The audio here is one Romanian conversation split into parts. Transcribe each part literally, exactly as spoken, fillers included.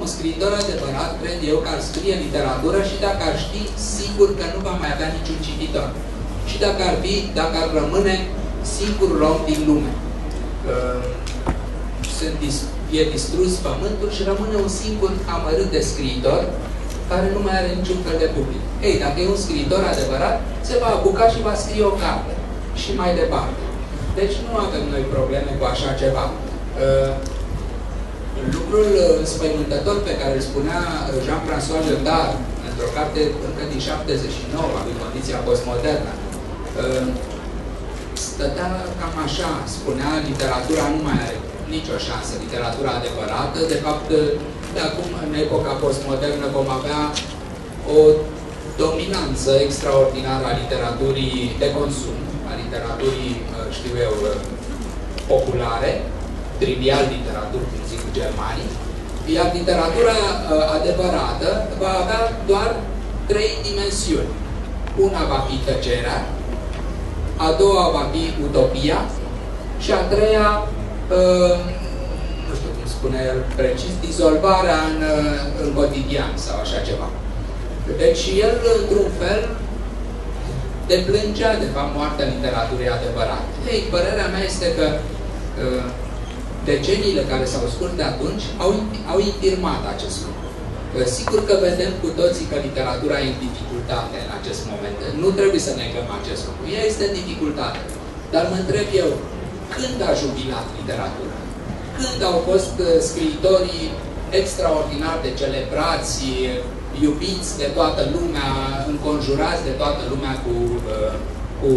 un scriitor adevărat, cred eu, că ar scrie literatură și dacă ar ști, sigur că nu va mai avea niciun cititor. Și dacă ar fi, dacă ar rămâne singurul om din lume. Sunt, e distrus pământul și rămâne un singur amărât de scriitor care nu mai are niciun fel de public. Ei, dacă e un scriitor adevărat, se va apuca și va scrie o carte. Și mai departe. Deci nu avem noi probleme cu așa ceva. Lucrul înspăimântător pe care îl spunea Jean-François Lyotard într-o carte încă din șaptezeci și nouă, în condiția postmodernă, stătea cam așa, spunea, literatura nu mai are nicio șansă, literatura adevărată. De fapt, de acum, în epoca postmodernă, vom avea o dominanță extraordinară a literaturii de consum, a literaturii, știu eu, populare, trivial literatură, cum zic germanii, iar literatura adevărată va avea doar trei dimensiuni. Una va fi tăcerea, a doua va fi utopia și a treia, nu știu cum spune el precis, dizolvarea în, în cotidian sau așa ceva. Deci el, într-un fel, deplângea, de fapt, moartea literaturii adevărate. Ei, părerea mea este că uh, deceniile care s-au scurs de atunci au, au infirmat acest lucru. Uh, sigur că vedem cu toții că literatura e în dificultate în acest moment. Nu trebuie să negăm acest lucru. Ea este în dificultate. Dar mă întreb eu, când a jubilat literatura? Când au fost uh, scriitorii extraordinar de celebrați, iubiți de toată lumea, înconjurați de toată lumea cu, cu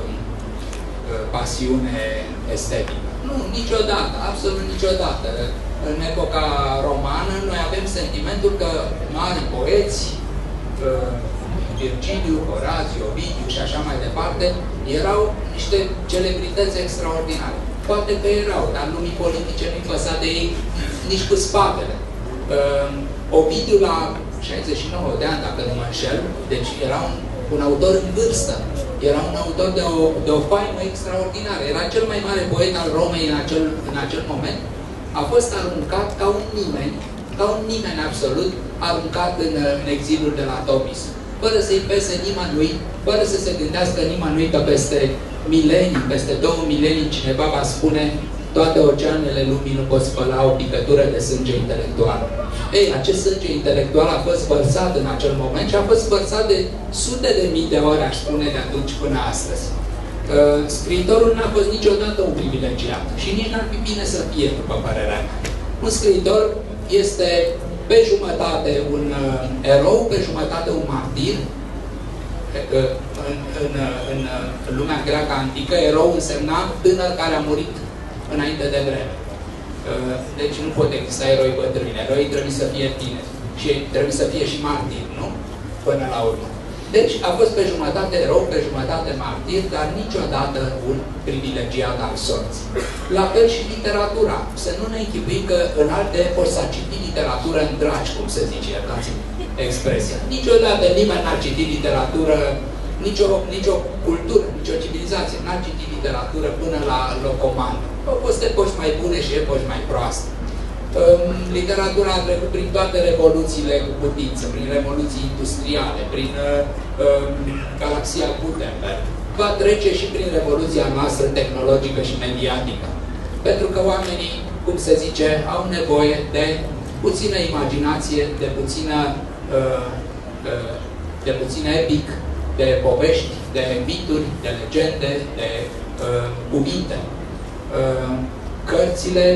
pasiune estetică? Nu, niciodată, absolut niciodată. În epoca romană noi avem sentimentul că mari poeți, Virgiliu, Horațiu, Ovidiu și așa mai departe, erau niște celebrități extraordinare. Poate că erau, dar lumii politice nu-i păsa de ei nici cu spatele. Ovidiu la șaizeci și nouă de ani, dacă nu mă înșel, deci era un, un autor în vârstă, era un autor de o, de o faimă extraordinară, era cel mai mare poet al Romei în acel, în acel moment, a fost aruncat ca un nimeni, ca un nimeni absolut, aruncat în, în exilul de la Topis, fără să-i pese nimănui, fără să se gândească nimănui că peste milenii, peste două milenii, cineva va spune toate oceanele lumii nu pot spăla o picătură de sânge intelectual. Ei, acest sânge intelectual a fost vărsat în acel moment și a fost vărsat de sute de mii de ori, aș spune, de atunci până astăzi. Uh, scriitorul n-a fost niciodată un privilegiat și nici n-ar fi bine să fie, după părerea mea. Un scriitor este pe jumătate un uh, erou, pe jumătate un martir. Uh, în, în, în, în lumea greacă antică, erou însemna tânăr care a murit înainte de vreme. Deci nu pot exista eroi bătrâni. Eroii trebuie să fie tineri. Și trebuie să fie și martiri, nu? Până la urmă. Deci a fost pe jumătate erou, pe jumătate martir, dar niciodată un privilegiat al sorții. La fel și literatura. Să nu ne închipuim că în alte epoci s-a citit literatură în dragi, cum se zice, iertați-mi expresia. Niciodată nimeni n-a citit literatură, nicio, nicio cultură, nicio civilizație n-a citit literatură până la locomandă. Au fost epoci mai bune și epoci mai proaste. Literatura a trecut prin toate revoluțiile cu putință, prin revoluții industriale, prin uh, galaxia Gutenberg. Va trece și prin revoluția noastră tehnologică și mediatică. Pentru că oamenii, cum se zice, au nevoie de puțină imaginație, de puțină, uh, uh, de puțină epic, de povești, de mituri, de legende, de uh, cuvinte. Uh, cărțile,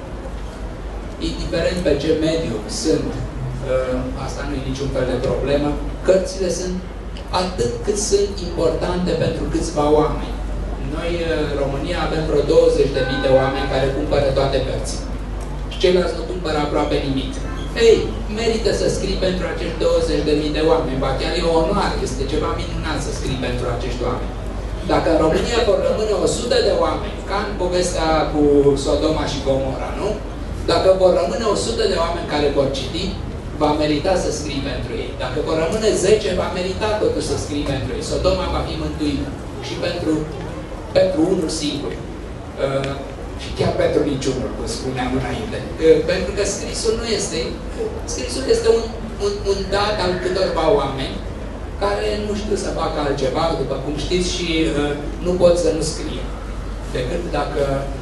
indiferent pe ce mediu sunt, uh, asta nu e niciun fel de problemă, cărțile sunt atât cât sunt importante pentru câțiva oameni. Noi, în România, avem vreo douăzeci de mii de oameni care cumpără toate cărțile. Și ceilalți nu cumpără aproape nimic. Ei, merită să scrii pentru acești douăzeci de mii de oameni, ba chiar e o onoare, este ceva minunat să scrii pentru acești oameni. Dacă în România vor rămâne o sută de oameni, ca în povestea cu Sodoma și Gomora, nu? Dacă vor rămâne o sută de oameni care vor citi, va merita să scrii pentru ei. Dacă vor rămâne zece, va merita totuși să scrii pentru ei. Sodoma va fi mântuită și pentru, pentru unul singur. Și chiar pentru niciunul, cum spuneam înainte. Pentru că scrisul nu este, scrisul este un, un, un dat al câtorva oameni care nu știu să facă altceva, după cum știți, și uh, nu pot să nu scrie. Decât dacă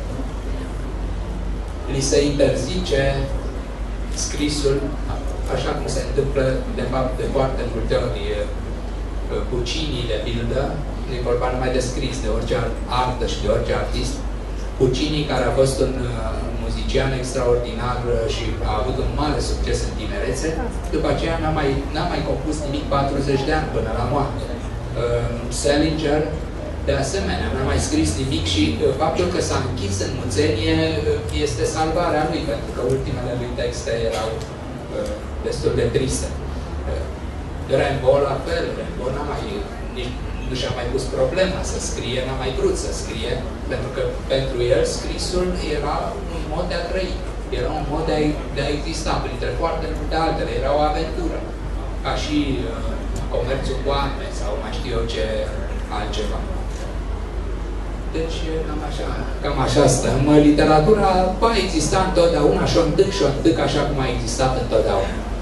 li se interzice scrisul, așa cum se întâmplă, de fapt, de foarte multe ori cu cinii, de pildă, e vorba numai de scris, de orice artă și de orice artist. Puccini, care a fost un uh, muzician extraordinar uh, și a avut un mare succes în tinerețe, după aceea n-a mai, n-a mai compus nimic patruzeci de ani până la moarte. Uh, Salinger, de asemenea, n-a mai scris nimic și uh, faptul că s-a închis în muțenie uh, este salvarea lui, pentru că ultimele lui texte erau uh, destul de triste. Uh, Rimbaud la fel, Rimbaud n-a mai... Nici, nu și-a mai pus problema să scrie, n-a mai vrut să scrie, pentru că pentru el scrisul era un mod de a trăi, era un mod de a, de a exista, printre foarte multe altele, era o aventură, ca și uh, comerțul cu arme sau mai știu eu ce altceva. Deci, cam așa, cam așa stăm. Literatura va exista întotdeauna și o întâc și o întâc așa cum a existat întotdeauna.